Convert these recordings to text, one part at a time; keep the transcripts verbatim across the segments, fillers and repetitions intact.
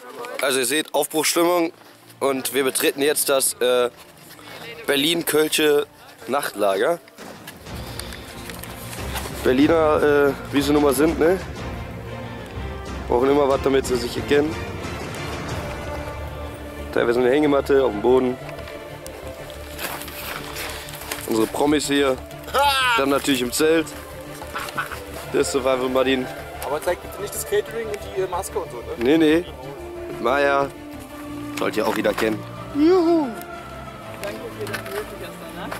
Also ihr seht, Aufbruchsstimmung und wir betreten jetzt das äh, Berlin-Kölsche Nachtlager. Berliner, äh, wie sie nun mal sind, ne? Brauchen immer was, damit sie sich erkennen. Teilweise eine Hängematte auf dem Boden. Unsere Promis hier. Dann natürlich im Zelt. Das ist Survival Martin. Aber zeigt nicht das Catering und die Maske und so, ne? Nee, nee. Maja. Sollt ihr auch wieder kennen. Juhu. Danke für deine Hilfe gestern, ne?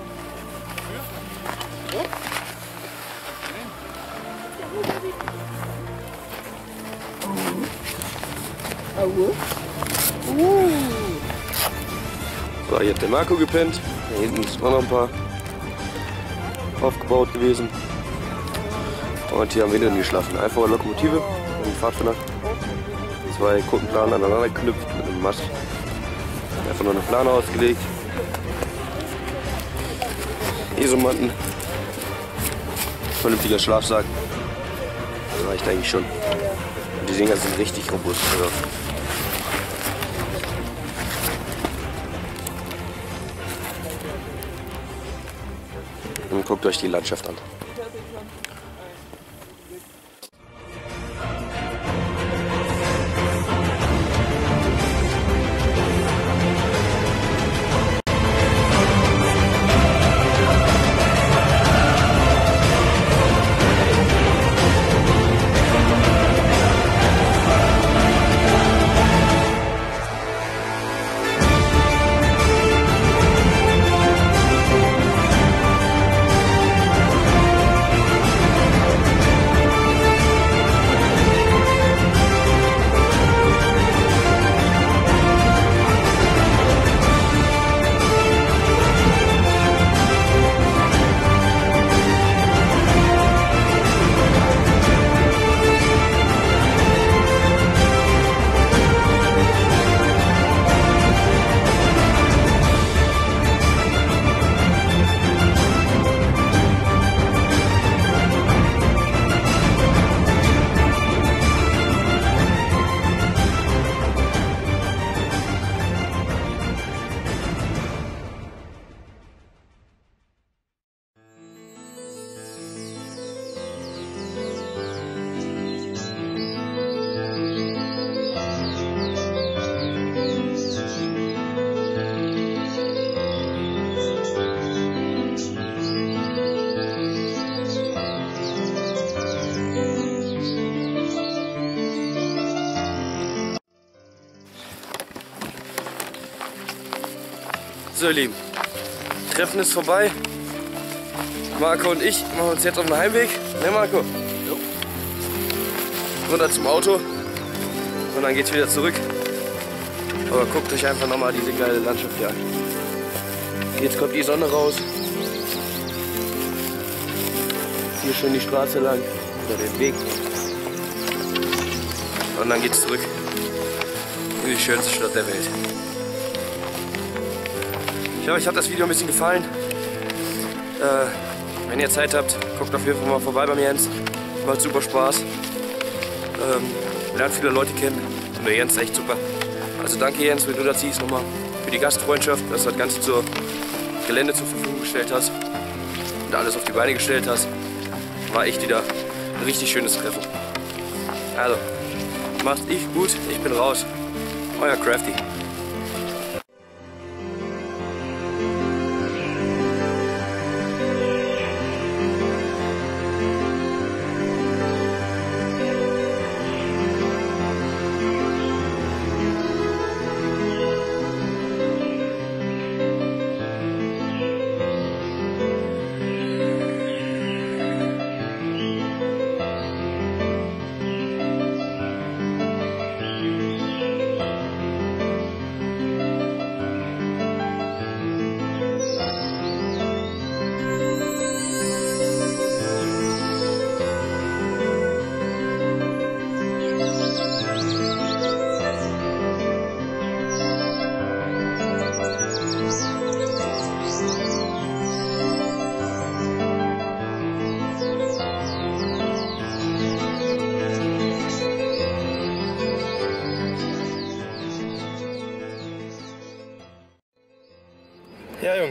So, hier hat der Marco gepennt. Da hinten sind auch noch ein paar aufgebaut gewesen. Und hier haben wir drin geschlafen. Einfache Lokomotive und ein Pfadfinder. Zwei Kundenplanen aneinander geknüpft mit einem Mast. Einfach nur eine Plane ausgelegt. Isomatten. Vernünftiger Schlafsack. Das reicht eigentlich schon. Und die Dinger sind richtig robust. Also und guckt euch die Landschaft an. So ihr Lieben, Treffen ist vorbei. Marco und ich machen uns jetzt auf den Heimweg. Ne Marco? Jo. Runter zum Auto und dann geht's wieder zurück. Aber guckt euch einfach nochmal diese geile Landschaft hier an. Jetzt kommt die Sonne raus. Hier schön die Straße lang, oder den Weg. Und dann geht's zurück in die schönste Stadt der Welt. Ich hoffe, euch hat das Video ein bisschen gefallen. Äh, wenn ihr Zeit habt, guckt auf jeden Fall mal vorbei bei mir, Jens. Macht super Spaß. Ähm, lernt viele Leute kennen. Und der Jens ist echt super. Also danke Jens, wenn du das siehst nochmal. Für die Gastfreundschaft, dass du das Ganze zur Gelände zur Verfügung gestellt hast. Und alles auf die Beine gestellt hast. War echt wieder ein richtig schönes Treffen. Also, macht's ich gut, ich bin raus. Euer Crafty.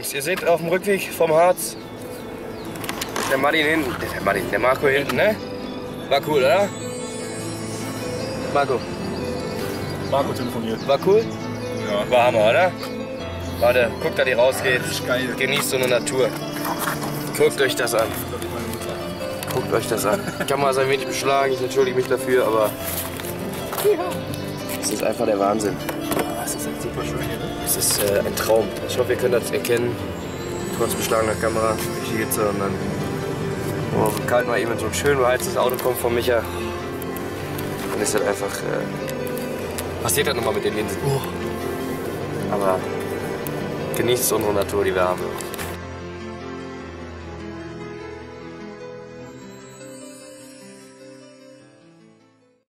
Jungs, ihr seht auf dem Rückweg vom Harz der Martin hinten, der Martin, der Marco hinten, ne? War cool, oder? Marco. Marco telefoniert. War cool? Ja. War Hammer, oder? Warte, guckt, dass ihr rausgeht. Das ist geil. Genießt so eine Natur. Guckt euch das an. Guckt euch das an. Die Kamera ist ein wenig beschlagen, ich entschuldige mich dafür, aber es ist einfach der Wahnsinn. Das ist halt super schön hier, ne? Es ist äh, ein Traum. Ich hoffe, ihr könnt das erkennen. Trotz beschlagener Kamera, durch die Hitze und dann oh, so kalt mal eben in so ein schön beheiztes Auto kommt von Micha. Dann ist das einfach, äh, passiert das nochmal mit den Linsen. Aber genießt unsere Natur, die wir haben.